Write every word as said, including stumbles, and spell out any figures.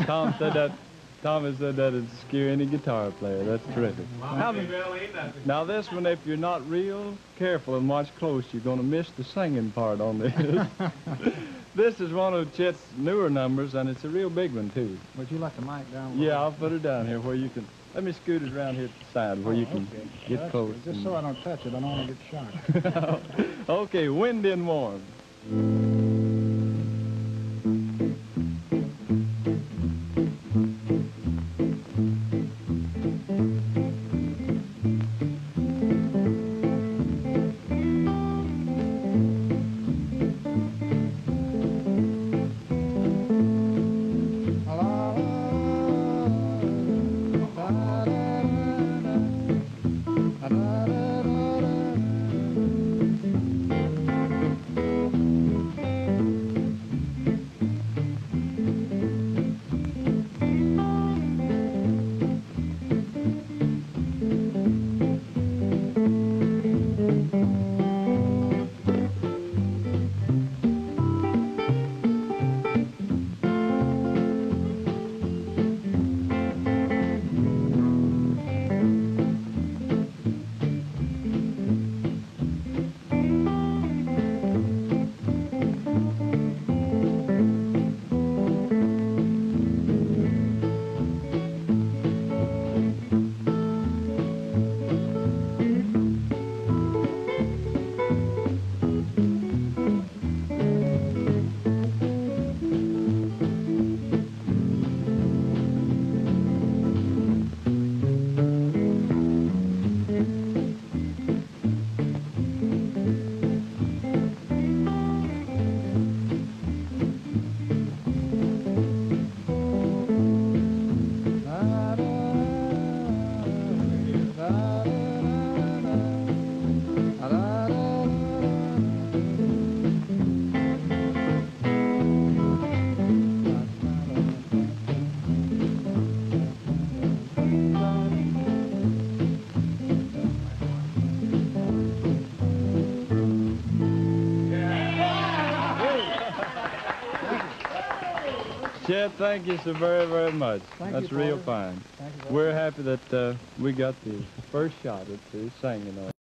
Tom said that. Thomas said that it'd scare any guitar player. That's terrific. Now, now this one, if you're not real careful and watch close, you're going to miss the singing part on this. This is one of Chet's newer numbers, and it's a real big one, too. Would you like the mic down? Yeah, I'll put it down here where you can... Let me scoot it around here to the side where oh, you can okay. get That's close. Just so I don't touch it, I don't want to get shot. Okay, Wind and Warm. Chet, thank you so very, very much. Thank That's you, real Porter. fine. Thank you very We're much. happy that uh, we got the first shot at the singing on.